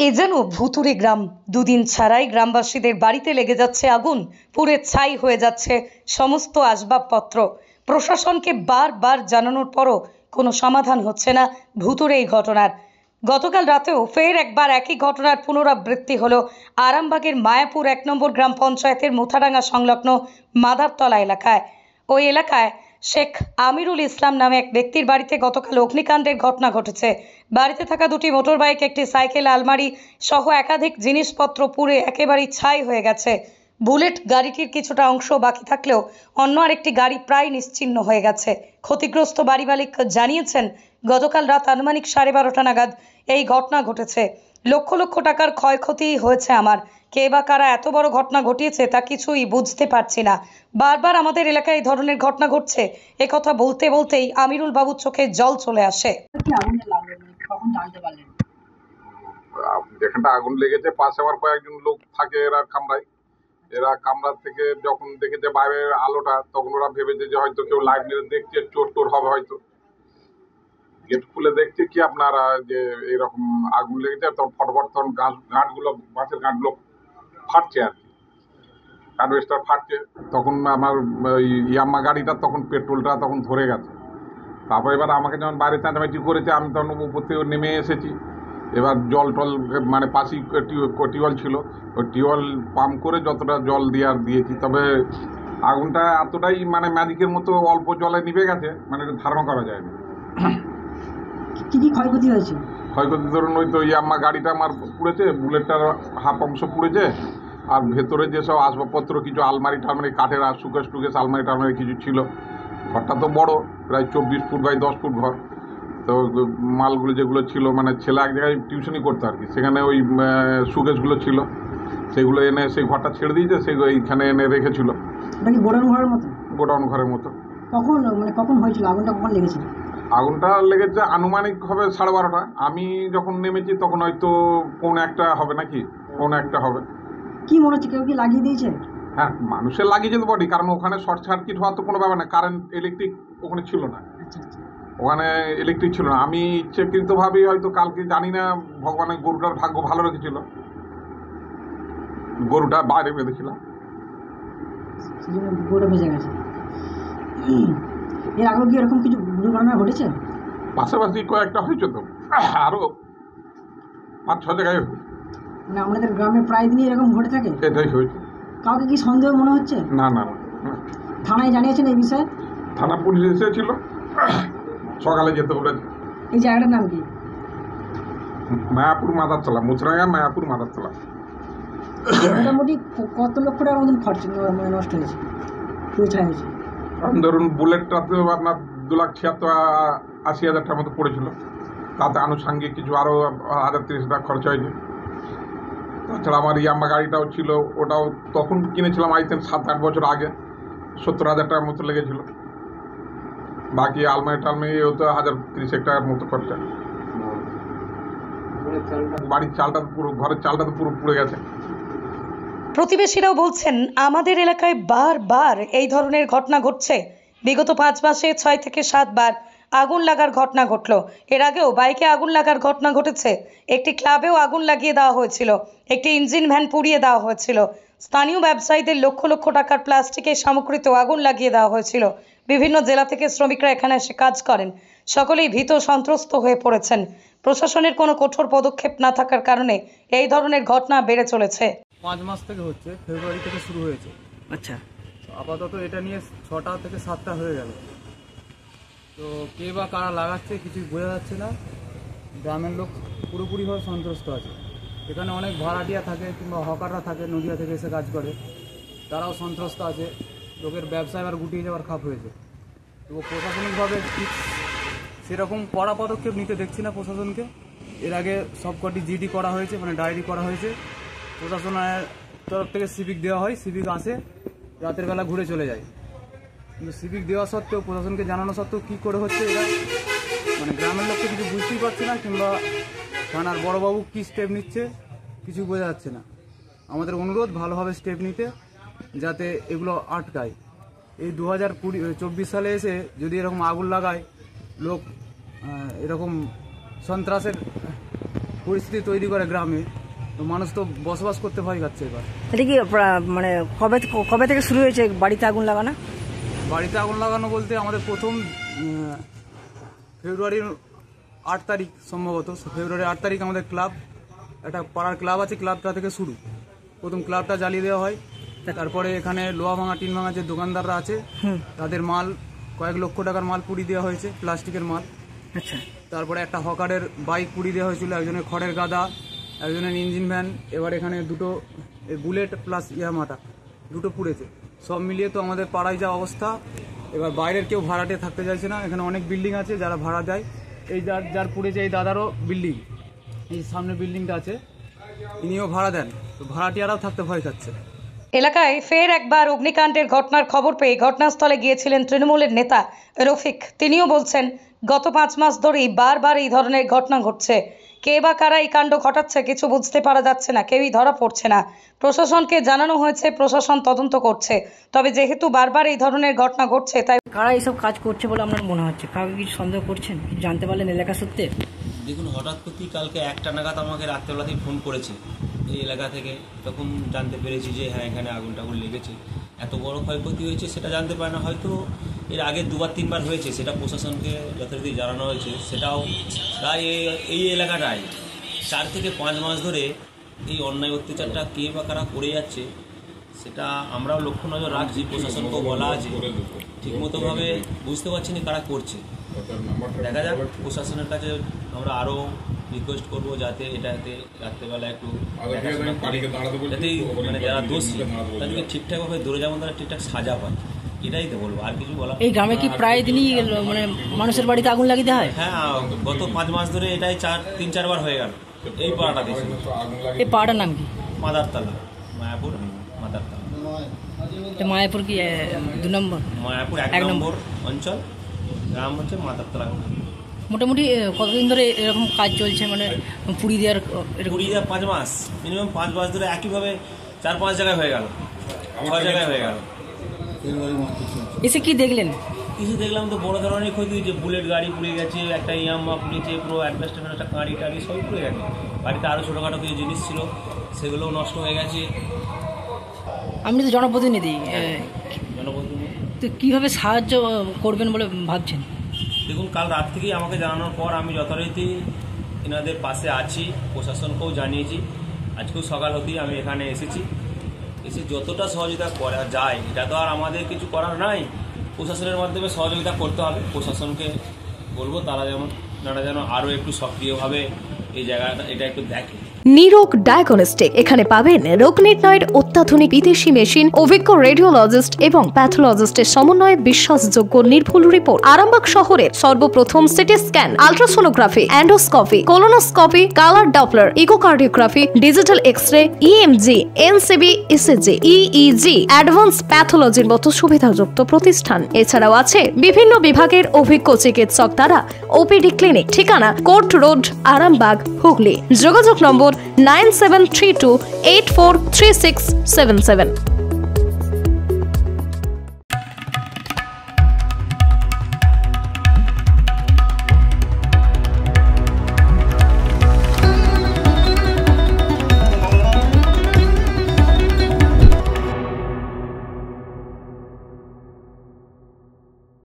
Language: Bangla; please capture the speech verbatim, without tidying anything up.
এ যেন ভুতুড়ে গ্রাম। দুদিন ছাড়াই গ্রামবাসীদের বাড়িতে লেগে যাচ্ছে আগুন, পুড়ে ছাই হয়ে যাচ্ছে সমস্ত আসবাবপত্র। প্রশাসনকে বারবার জানানোর পরও কোনো সমাধান হচ্ছে না ভুতুড়ে এই ঘটনার। গতকাল রাতেও ফের একবার একই ঘটনার পুনরাবৃত্তি হলো আরামবাগের মায়াপুর এক নম্বর গ্রাম পঞ্চায়েতের মুথাডাঙ্গা সংলগ্ন মাদারতলা এলাকায়। ওই এলাকায় শেখ আমিরুল ইসলাম নামে এক ব্যক্তির বাড়িতে গতকাল অগ্নিকাণ্ডের ঘটনা ঘটেছে। বাড়িতে থাকা দুটি মোটর বাইক, একটি সাইকেল, আলমারি সহ একাধিক জিনিসপত্র পুড়ে একেবারেই ছাই হয়ে গেছে। বুলেট গাড়িটির কিছুটা অংশ বাকি থাকলেও অন্য আরেকটি গাড়ি প্রায় নিশ্চিহ্ন হয়ে গেছে। ক্ষতিগ্রস্ত বাড়ি মালিক জানিয়েছেন, গতকাল রাত আনুমানিক সাড়ে বারোটা নাগাদ এই ঘটনা ঘটেছে। লক্ষ লক্ষ টাকার ক্ষয়ক্ষতি হয়েছে আমার। কে বা কারা এত বড় ঘটনা ঘটিয়েছে তা কিছুই বুঝতে পারছি না। বারবার আমাদের এলাকায় এই ধরনের ঘটনা ঘটছে, এ কথা বলতে বলতেই আমিরুল বাবুর চোখে জল চলে আসে। যেখানটা আগুন লেগেছে পাশে আবার কয়েকজন লোক থাকে, এরা কামরায়। এরা কামরা থেকে যখন দেখেছে বাইরের আলোটা, তখন ওরা ভেবেছে যে হয়তো কেউ লাইট মেরে দেখছে, চোর টোর হবে হয়তো। গেট খুলে দেখছে কি আপনারা যে এরকম আগুন লেগেছে, তখন ফটফট তখন গাছ গাঁটগুলো বাঁশের গাঁটগুলো ফাটছে আর কি, হারভেস্টার ফাটছে। তখন আমার ওই ইয়াম্মা গাড়িটা তখন পেট্রোলটা তখন ধরে গেছে। তারপর এবার আমাকে যখন বাইরে চাঁচামাচি করেছে, আমি তখন উপর থেকে নেমে এসেছি। এবার জল টল মানে পাশেই টিউবওয়েল ছিল, ওই টিউবওয়েল পাম্প করে যতটা জল দেওয়ার দিয়েছি। তবে আগুনটা এতটাই মানে ম্যাজিকের মতো অল্প জলে নিভে গেছে, মানে এটা ধারণা করা যায় না। কি কি ক্ষয়ক্ষতি হয়েছে? ক্ষয়ক্ষতি ধরুন ওই তো ইয়াম্মা গাড়িটা আমার পুড়েছে, বুলেটটার হাফ অংশ পুড়েছে, আর ভেতরে যেসব আসবাবপত্র কিছু আলমারি টালমারি কাঠের আর সুকেশ টুকেশ আলমারি টালমারি কিছু ছিল। ঘরটা তো বড়, প্রায় চব্বিশ ফুট বাই দশ ফুট ঘর। তো মালগুলো যেগুলো ছিল, মানে ছেলে এক জায়গায় টিউশনই করতো আর কি, সেখানে ওই সুকেশগুলো ছিল, সেগুলো এনে সেই ঘরটা ছেড়ে দিয়েছে, সেগুলো এইখানে এনে রেখেছিল। এটা কি গোডাউন ঘরের মতো? গোডাউন ঘরের মতো। কখন মানে কখন হয়েছিল আগুনটা, কখন লেগেছিল? আগুনটা লেগেছে আনুমানিক হবে সাড়ে বারোটা। আমি যখন নেমেছি তখন হয়তো পৌনে একটা হবে, নাকি পৌনে একটা হবে। কি মনে হচ্ছে কেউ কি লাগিয়ে দিয়েছে? হ্যাঁ, মানুষের লাগিয়েছে তো বডি, কারণ ওখানে শর্ট সার্কিট হওয়ার তো কোনো ব্যাপার না, কারেন্ট ইলেকট্রিক ওখানে ছিল না। ওখানে ইলেকট্রিক ছিল না। আমি ইচ্ছাকৃতভাবে হয়তো কালকে জানি না, ভগবানের গরুটার ভাগ্য ভালো রেখেছিল, গরুটা বাইরে বেঁধেছিলাম, গরুটা ভেজে গেছে। এর আগে কি এরকম কিছু দুর্ঘটনা ঘটেছে? পাশাপাশি কয়েকটা হয়েছে তো, আরো পাঁচ ছ জায়গায়। মানে আমাদের গ্রামে প্রায় দিনই এরকম ঘটে থাকে? এটাই হয়েছে। কাউকে কি সন্দেহ মনে হচ্ছে? না না না। থানায় জানিয়েছেন এই বিষয়ে? থানা পুলিশ এসেছিল, সকালে যেতে বলেছে। এই জায়গাটার নাম কি? মায়াপুর মাদারতলা, মুথাডাঙ্গা মায়াপুর মাদারতলা। মোটামুটি কত লক্ষ টাকার মতন খরচ মানে নষ্ট হয়েছে, ছাই হয়েছে? ধরুন বুলেটটাতে আপনার দু লাখ ছিয়াত্তর আশি হাজার টাকার মতো পড়েছিল, তাতে আনুষাঙ্গিক কিছু আরও হাজার তিরিশ টাকা খরচ হয়নি। তাছাড়া আমার ইয়াম্মা গাড়িটাও ছিল, ওটাও তখন কিনেছিলাম আই থিঙ্ক সাত আট বছর আগে, সত্তর হাজার টাকার মতো লেগেছিল। বাকি আলমারি টালমারি তো হাজার তিরিশ টাকার মতো খরচা। বাড়ির চালটা পুরো, ঘরের চালটা তো পুরো পুড়ে গেছে। প্রতিবেশীরাও বলছেন, আমাদের এলাকায় বারবার এই ধরনের ঘটনা ঘটছে। বিগত পাঁচ মাসে ছয় থেকে সাতবার আগুন লাগার ঘটনা ঘটল। এর আগেও বাইকে আগুন লাগার ঘটনা ঘটেছে। একটি ক্লাবেও আগুন লাগিয়ে দেওয়া হয়েছিল, একটি ইঞ্জিন ভ্যান পুড়িয়ে দেওয়া হয়েছিল। স্থানীয় ব্যবসায়ীদের লক্ষ লক্ষ টাকার প্লাস্টিকের সামগ্রীতেও আগুন লাগিয়ে দেওয়া হয়েছিল। বিভিন্ন জেলা থেকে শ্রমিকরা এখানে এসে কাজ করেন। সকলেই ভীত সন্ত্রস্ত হয়ে পড়েছেন। প্রশাসনের কোনো কঠোর পদক্ষেপ না থাকার কারণে এই ধরনের ঘটনা বেড়ে চলেছে। পাঁচ মাস থেকে হচ্ছে, ফেব্রুয়ারি থেকে শুরু হয়েছে। আচ্ছা, আপাতত এটা নিয়ে ছটা থেকে সাতটা হয়ে গেল। তো কে বা কারা লাগাচ্ছে কিছুই বোঝা যাচ্ছে না। গ্রামের লোক পুরোপুরিভাবে সন্ত্রস্ত আছে। এখানে অনেক ভাড়াটিয়া থাকে কিংবা হকাররা থাকে, নদিয়া থেকে এসে কাজ করে, তারাও সন্ত্রস্ত আছে। লোকের ব্যবসা এবার গুটিয়ে যাওয়ার খাপ হয়েছে। তো প্রশাসনিকভাবে ঠিক সেরকম কড়া পদক্ষেপ নিতে দেখছি না প্রশাসনকে। এর আগে সবকটি জিডি করা হয়েছে, মানে ডায়েরি করা হয়েছে। প্রশাসনের তরফ থেকে সিভিক দেওয়া হয়, সিভিক আসে, রাতের বেলা ঘুরে চলে যায়। কিন্তু সিভিক দেওয়া সত্ত্বেও, প্রশাসনকে জানানো সত্ত্বেও কী করে হচ্ছে এরা, মানে গ্রামের লোককে কিছু বুঝতেই পারছে না, কিংবা থানার বড়োবাবু কী স্টেপ নিচ্ছে কিছু বোঝা যাচ্ছে না। আমাদের অনুরোধ ভালোভাবে স্টেপ নিতে, যাতে এগুলো আটকায়। এই দু হাজার কুড়ি চব্বিশ সালে এসে যদি এরকম আগুন লাগায়, লোক এরকম সন্ত্রাসের পরিস্থিতি তৈরি করে গ্রামে, তো মানুষ তো বসবাস করতে ভয় পাচ্ছে। এবার এটা কি প্রা- মানে কবে থেকে- কবে থেকে শুরু হয়েছে বাড়িতে আগুন লাগানো? বাড়িতে আগুন লাগানো বলতে আমাদের প্রথম উম, ফেব্রুয়ারির আট তারিখ সম্ভবত, ফেব্রুয়ারি আট তারিখ আমাদের ক্লাব, একটা পাড়ার ক্লাব আছে, ক্লাবটা থেকে শুরু। প্রথম ক্লাবটা জ্বালিয়ে দেওয়া হয়, তারপরে এখানে লোহা ভাঙা টিন ভাঙা যে দোকানদাররা আছে তাদের মাল, কয়েক লক্ষ টাকার মাল পুড়িয়ে দেওয়া হয়েছে, প্লাস্টিকের মাল। আচ্ছা, তারপরে একটা হকারের বাইক পুড়িয়ে দেওয়া হয়েছিল, একজনের খড়ের গাদা, একজনের ইঞ্জিন ভ্যান, এবার এখানে দুটো বুলেট প্লাস ইয়ামাটা দুটো পুড়েছে। সব মিলিয়ে তো আমাদের পাড়ায় যা অবস্থা, এবার বাইরের কেউ ভাড়াটে থাকতে চাইছে না। এখানে অনেক বিল্ডিং আছে যারা ভাড়া দেয়, এই যার যার পুড়েছে এই দাদারও বিল্ডিং, এই সামনে বিল্ডিংটা আছে, ইনিও ভাড়া দেন, তো ভাড়াটিয়ারাও থাকতে ভয় খাচ্ছে। এলাকায় ফের একবার অগ্নিকাণ্ডের ঘটনার খবর পেয়ে ঘটনাস্থলে গিয়েছিলেন তৃণমূলের নেতা রফিক। তিনিও বলছেন, গত পাঁচ মাস ধরেই বারবার এই ধরনের ঘটনা ঘটছে। কে বা কারা এই কাণ্ড ঘটাচ্ছে কিছু বুঝতে পারা যাচ্ছে না, কেউই ধরা পড়ছে না। প্রশাসনকে জানানো হয়েছে, প্রশাসন তদন্ত করছে, তবে যেহেতু বারবার এই ধরনের ঘটনা ঘটছে তাই কারা এইসব কাজ করছে বলে আপনার মনে হচ্ছে? কাউকে কিছু সন্দেহ করছেন? কিছু জানতে পারলেন এলাকা সূত্রে? দেখুন, হঠাৎ করতেই কালকে একটা নাগাদ আমাকে রাত্রেবেলাতেই ফোন করেছে এই এলাকা থেকে। তখন জানতে পেরেছি যে হ্যাঁ, এখানে আগুন টাগুন লেগেছে, এত বড় ক্ষয়ক্ষতি হয়েছে সেটা জানতে পারে না। হয়তো এর আগে দুবার তিনবার হয়েছে, সেটা প্রশাসনকে যথারীতি জানানো হয়েছে। সেটাও প্রায় এই- এই এলাকাটায় চার থেকে পাঁচ মাস ধরে এই অন্যায় অত্যাচারটা কে বা কারা করে যাচ্ছে সেটা আমরাও লক্ষ্য নজর রাখছি, প্রশাসনকেও বলা আছে। ঠিকমতোভাবে বুঝতে পারছি না কারা করছে। দেখা যাক, প্রশাসনের কাছে আমরা আরও রিকোয়েস্ট করবো যাতে এটাতে রাত্রেবেলা একটু দেখাশোনা করে, যাতে মানে যারা দোষী তাদেরকে ঠিকঠাকভাবে ধরে, যেমন তারা ঠিকঠাক সাজা পায়, এটাই তো বলবো, আর কিছু বলা। এই গ্রামে কি প্রায় দিনই মানে মানুষের বাড়িতে আগুন লাগিয়ে দেওয়া হয়? হ্যাঁ, গত পাঁচ মাস ধরে এটাই চার তিন চারবার হয়ে গেল এই পাড়াটা দিয়েছিল। এই পাহাড়ের নাম কি? মাদারতলা, মায়াপুর মাদারতলা। এটা মায়াপুর কি আহ, দু নম্বর? মায়াপুর এক এক নম্বর অঞ্চল, গ্রাম হচ্ছে মাদারতলা। মোটামুটি আহ, কতদিন ধরে এরকম কাজ চলছে, মানে পুড়ি দেওয়ার আহ, এরকম? কুড়ি হাজার পাঁচ মাস, মিনিমাম পাঁচ মাস ধরে একইভাবে চার পাঁচ জায়গায় হয়ে গেল, ছয় জায়গায় হয়ে গেল। এসে কি দেখলেন? কিছু দেখলাম তো বড় ধরনের ক্ষতি হয়েছে, বুলেট গাড়ি পুড়ে গেছে, একটা ইয়াম্মা পুড়েছে, পুরো অ্যাডভেস্টার, একটা গাড়ি টাড়ি সবই পুড়ে গেছে। বাড়িতে আরও ছোটোখাটো কিছু জিনিস ছিল, সেগুলোও নষ্ট হয়ে গেছে। আপনি তো জনপ্রতিনিধি, আহ, জনপ্রতিনিধি তো কীভাবে সাহায্য আহ, করবেন বলে ভাবছেন? দেখুন, কাল রাত থেকেই আমাকে জানানোর পর আমি যথারীতি এনাদের পাশে আছি, প্রশাসনকেও জানিয়েছি। আজকেও সকাল হতেই আমি এখানে এসেছি, এসে যতটা সহযোগিতা করা যায়, এটা তো আর আমাদের কিছু করার নাই, প্রশাসনের মাধ্যমে সহযোগিতা করতে হবে। প্রশাসনকে বলবো তারা যেমন তারা যেন আরও একটু সক্রিয়ভাবে এই জায়গাটা এটা একটু দেখে। নিরোগ ডায়াগনস্টিক, এখানে পাবেন রোগ নির্ণয়ের অত্যাধুনিক বিদেশি মেশিন, অভিজ্ঞ রেডিওলজিস্ট এবং প্যাথোলজিস্টের সমন্বয়ে বিশ্বাসযোগ্য নির্ভুল রিপোর্ট। আরামবাগ শহরের সর্বপ্রথম CT scan, ultrasonography, endoscopy, colonoscopy, colour doppler, echocardiography, digital x-ray, EMG, NCV, ECG, EEG, advance প্যাথোলজির মতো সুবিধাযুক্ত প্রতিষ্ঠান। এছাড়াও আছে বিভিন্ন বিভাগের অভিজ্ঞ চিকিৎসক দ্বারা ওপিডি ক্লিনিক। ঠিকানা কোর্ট রোড, আরামবাগ, হুগলি। যোগাযোগ নম্বর nine seven three two eight four three six seven seven.